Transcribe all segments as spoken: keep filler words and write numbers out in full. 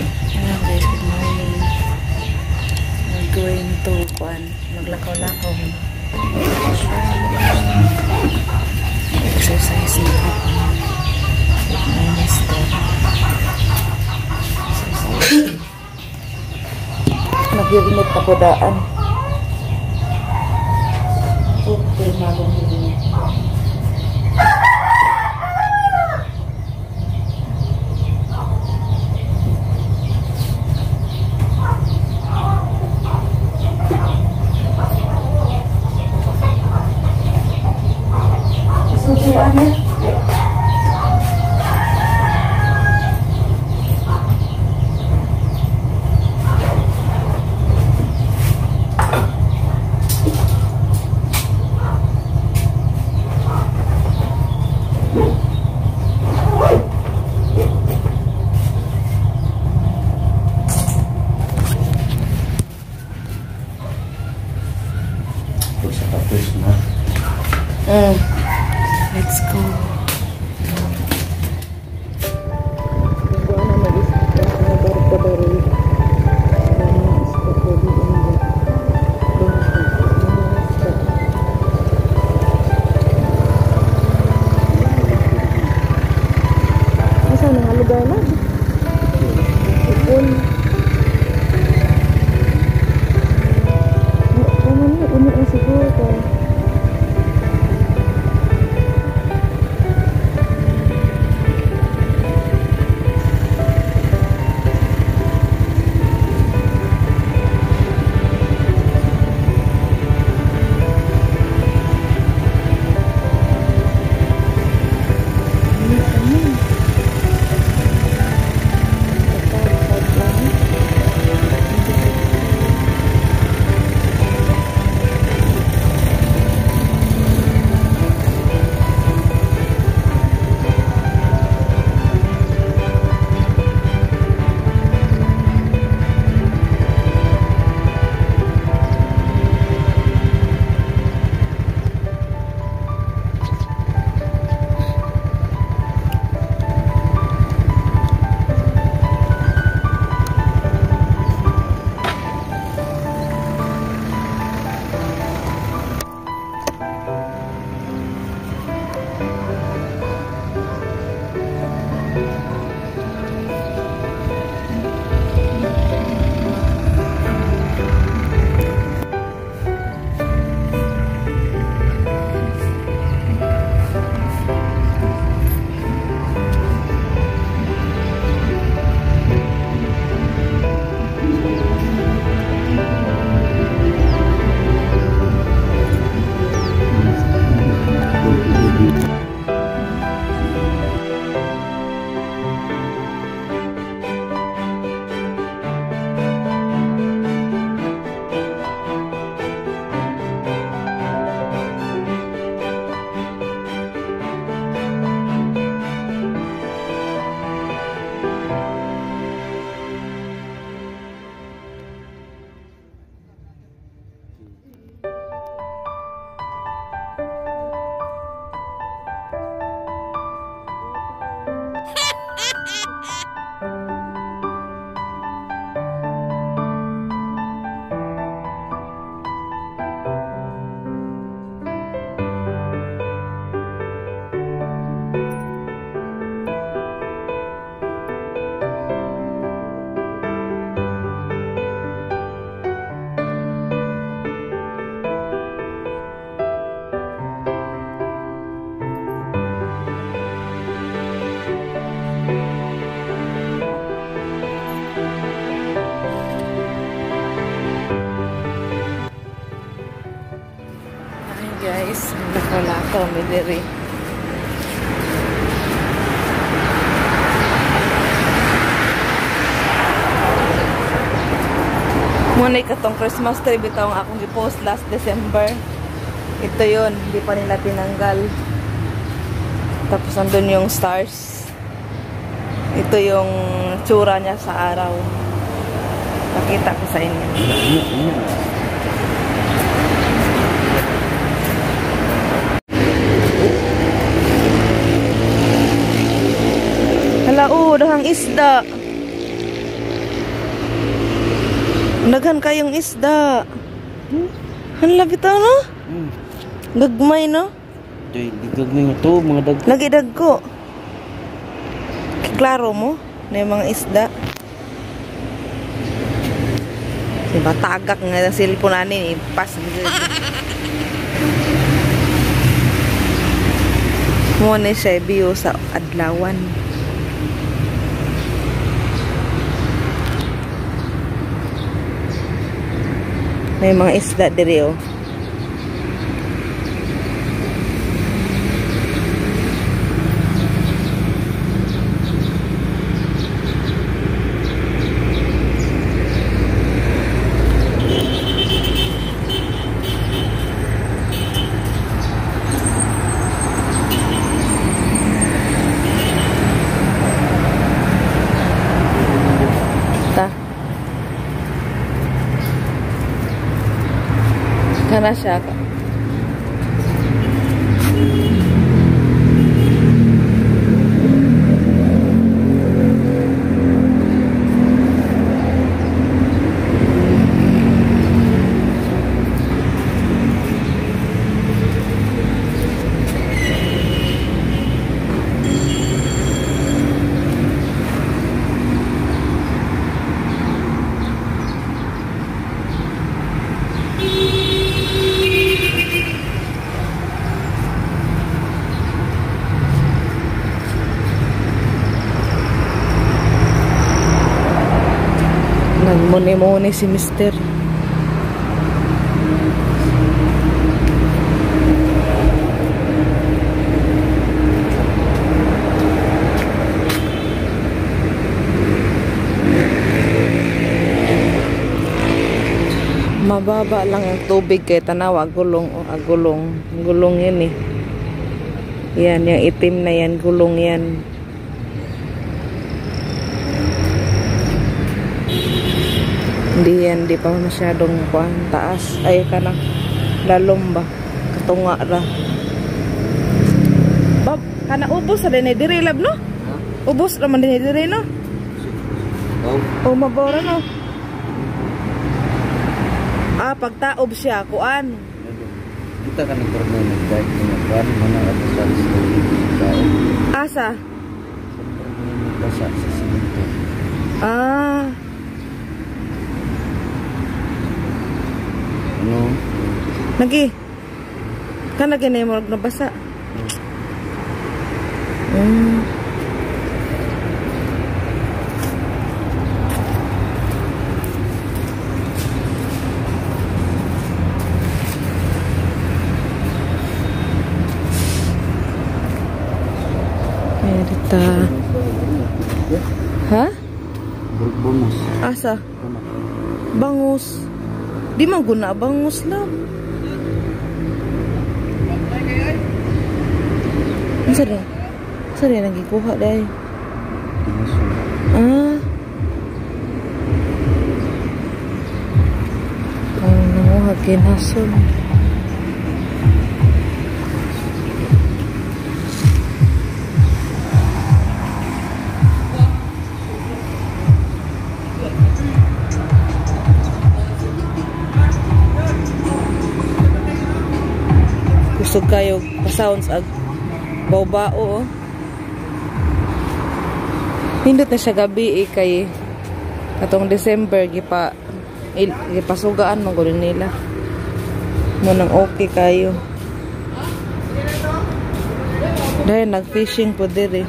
Hello guys, good morning. We're going to kuan, maglakaw-lakaw. Exercise na po. Minus ten. Nagyurinit na po daan. Okay, magong hirinit. Susuannya Hmm. Let's go. Masa nang lugar na? Ipon. Kamu ni ini ang siguro ko. Guys, lakaw-lakaw mi diri. Muna ikatong Christmas tree bitaw ang akong i-post last December. Ito yun, hindi pa nila tinanggal. Tapos andun yung stars. Ito yung tsura niya sa araw. Nakita ko sa inyo. Hala, oh, dahang isda. Naghan kayong isda. Hmm? Ang lapit no? Hmm. Gagmay no? Day, gagmay nga to, mga dag. Lagi dagko. Klaro mo na yung mga isda. Diba tagak nga ng cellphone nanin, ipas. Muna siya view sa adlawan. May mga isda diri oh. Kana siya. Nagmuni-muni si mister. Mababa lang ang tubig kay tanaw agulong o agulong. Gulong yan eh. Yan, yung itim na yan, gulong yan. Hindi yan, di pa masyadong kuan, taas. Ay, kanang lalom ba? Katunga ra. Bob, kana ubos sa din diri lab no? Ubos ra man din diri no? Oh, oh mabora no. Ah, pagtaob siya kuan. Kita kan nagporno ng bike ng kuan mana ato sa isla. Asa? Sa simento. Ah. Ano? Lagi. Kan lagi na yung nabasa. Hmm. Merita. Ha? Bangus. Asa? Bangus. Di man guna bangus lang. Asa rin? Asa rin nagikuha dahil? Ah. Ang nanguha kinason. Kusog kayo pa-sounds ag bao-bao oh. Hindot na siya gabi eh kay katong December gipa gipasugaan mo gud nila. Mo nang okay kayo. Dahil nag-fishing po diri.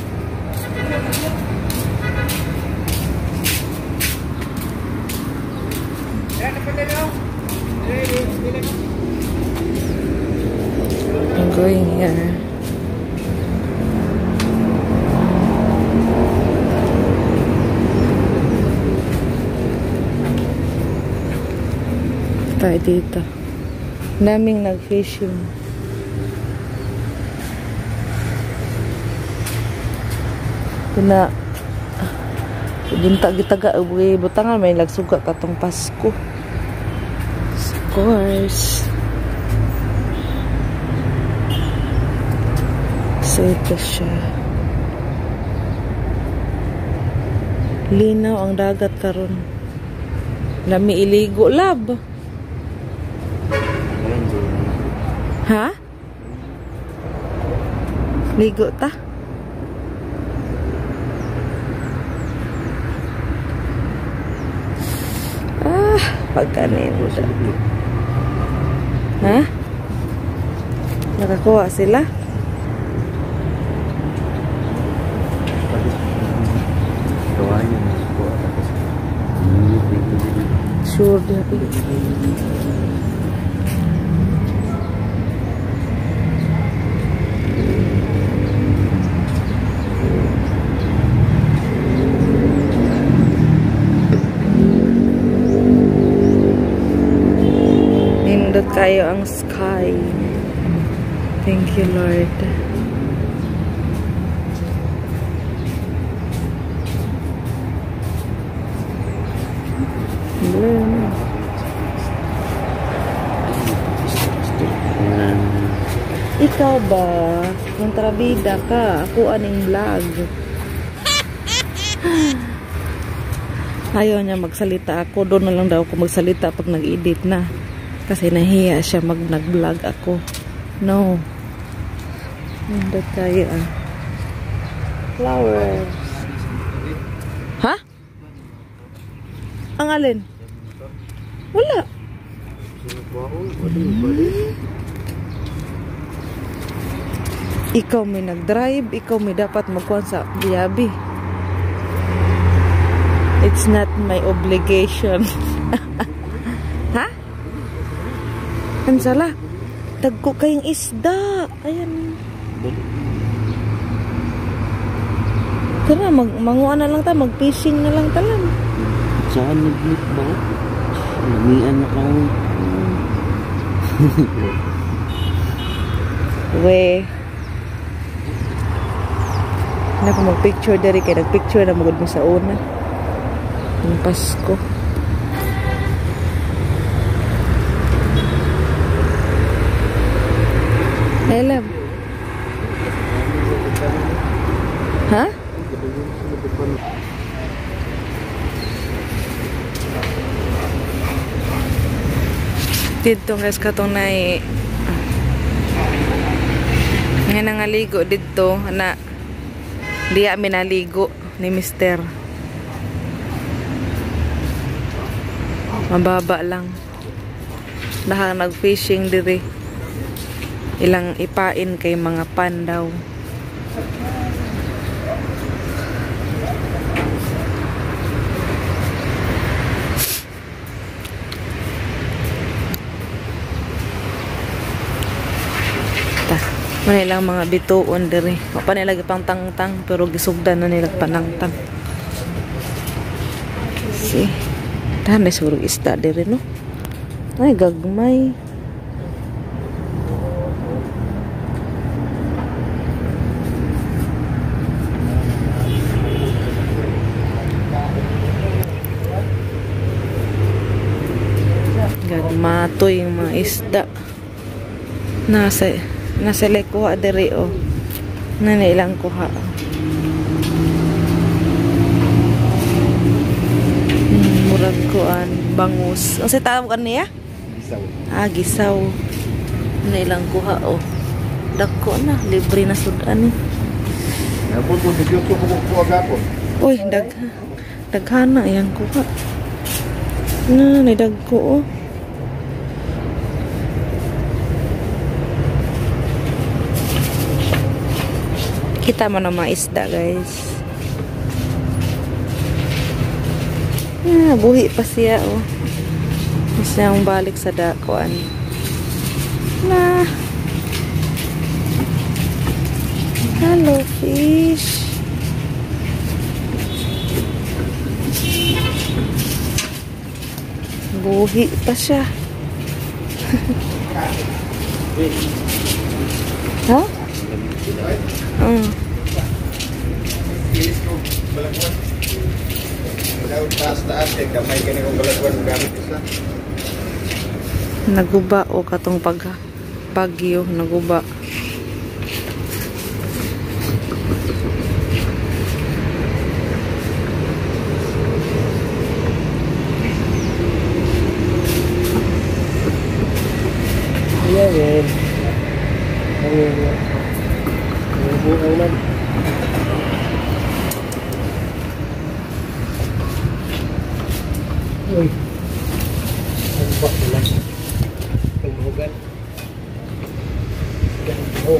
I'm going here. Tayo dito. Daming nag-fishing. Pina bunta-gitaga uwi butangan may nagsuga katong Pasko. Of course. So ito siya. Linaw ang dagat karon. Lami iligo, lab. Ha? Ligo ta? Ah, pagkanin. Ha? Nakakuha sila? Sure dia. Nindot kayo ang sky. Thank you, Lord. Ikaw ba? Kontrabida ka. Ako aning vlog. Ayaw niya magsalita ako. Doon na lang daw ako magsalita pag nag-edit na. Kasi nahiya siya mag nag-vlog ako. No. Hindi tayo ah. Flowers. Ha? Ang alin? Wala. Hmm. Ikaw may nag-drive. Ikaw may dapat magkuhan sa biyabi. It's not my obligation. Ha? Ang sala. Tagko kayong isda. Ayan. Tara, mag manguan na lang ta. Mag-fishing na lang talang. Saan nag-meet ba? Namian na kang... We. Hindi ako mag-picture dari. Kaya nag-picture na magod mo sa una. Yung Pasko. Hello. Ha? Dito guys katong nai nga nangaligo dito na diya minaligo ni mister. Mababa lang. Dahang nag-fishing diri. Ilang ipain kay mga pan daw. Ta, manilang mga bituon diri. Pa nila pang tangtang pero gisugdan na nila panangtang. Si. Tahan surug isda diri no. Ay gagmay. Gagmatoy yung mga isda. Nasa nasa lekuha diri o. Na ilang kuha. Hmm, murag kuan bangus. Ang sa tawag kan niya? Gisaw. Ah, gisaw. Na ilang kuha o. Dako na libre na sudan ni. Napon mo video ko ko ko agapon. Uy, dag daghana yang kuha. Na, nidagko o. Kita mo na mga isda guys. Ah, buhi pa siya oh. Mas na balik sa dakuan. Na. Hello fish. Buhi pa siya. Ha? Hmm. Naguba o katong pag bagyo naguba. Uy. Ang bak nila. Panghugan. Ganito.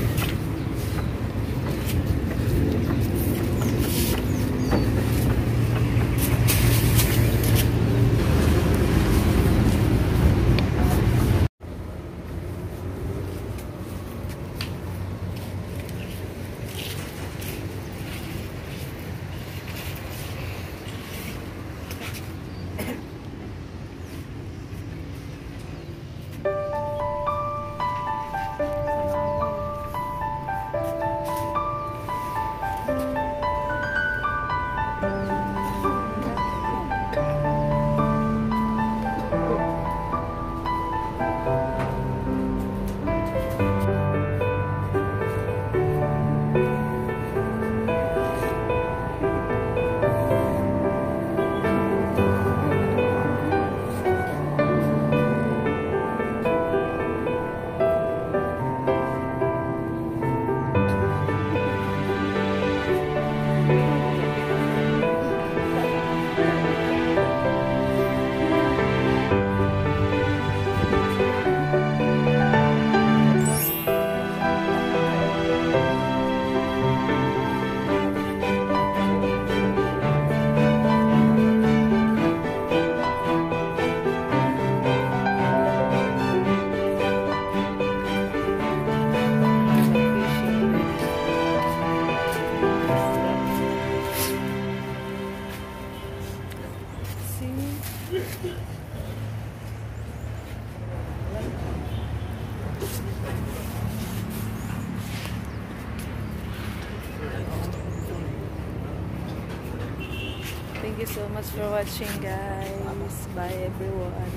Thank you so much for watching, guys. Bye, everyone.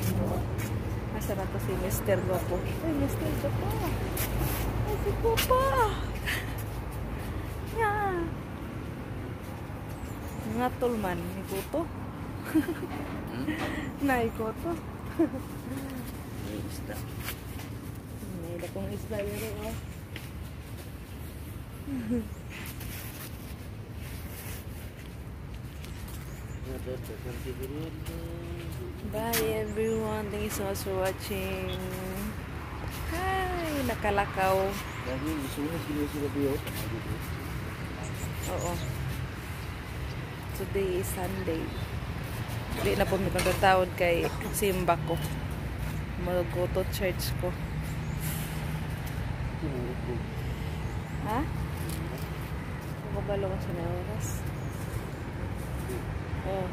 Asa na to si Mister Gopo? Ay, Mister Gopo. Ay, si Gopo. Yeah. Nga tulman, ni Gopo. Nay Gopo. Isda. May dakong isla yun, oh. Bye everyone. Thank you so much for watching. Hi, nakalakaw. Lagi isuha sila sila biyo. Oo. Today is Sunday. Hindi na po may pagkatawad kay simba ko. Mag-go to church ko. Ha? Magabalo ko sa na oras. Oh.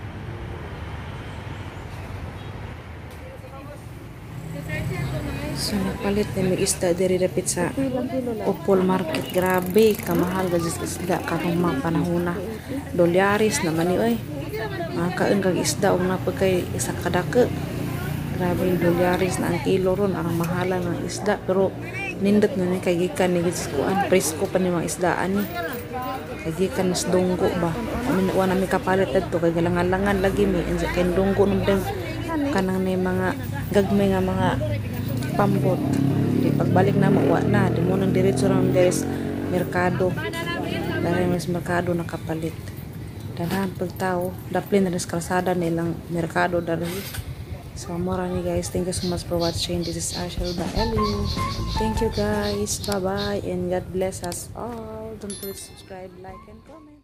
So napalit na may isda diri dapit sa Opol Market. Grabe, kamahal gajis isda karong mga panahon na. Dolyaris naman ni oy. Mga kain kag isda og napag kay isa kadake. Grabe yung dolyaris na ang kilo ron, ang mahalan ng isda, pero nindot na ni kay gikan ni gitskuan, presko pa ni mga isdaan ni. Kay gikan mas dunggo ba. Amin wa na mi kapalit adto kay galangan-langan lagi mi insa kay dunggo nung den kanang ni mga gagmay nga mga pambot. Di pagbalik na mo wa na, di mo nang diretso nang deres merkado. Dahil mas merkado nakapalit. Dadahan pagtao, daplin na sa kalsada nilang merkado dahil. So more ni guys, thank you so much for watching. This is Ashel Baeli. Thank you guys, bye bye, and God bless us all. Don't forget to subscribe, like, and comment.